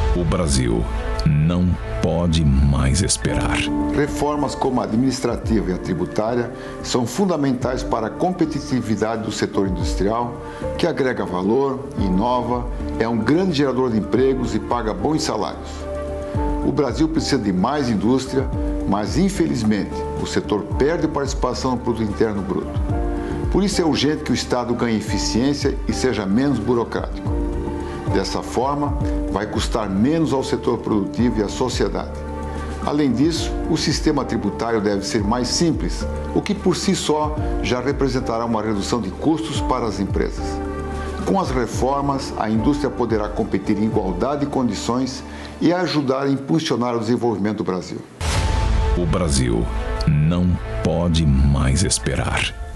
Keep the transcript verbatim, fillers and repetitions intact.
O Brasil não pode mais esperar. Reformas como a administrativa e a tributária são fundamentais para a competitividade do setor industrial, que agrega valor, inova, é um grande gerador de empregos e paga bons salários. O Brasil precisa de mais indústria, mas infelizmente o setor perde participação no produto interno bruto. Por isso é urgente que o Estado ganhe eficiência e seja menos burocrático. Dessa forma, vai custar menos ao setor produtivo e à sociedade. Além disso, o sistema tributário deve ser mais simples, o que por si só já representará uma redução de custos para as empresas. Com as reformas, a indústria poderá competir em igualdade de condições e ajudar a impulsionar o desenvolvimento do Brasil. O Brasil não pode mais esperar.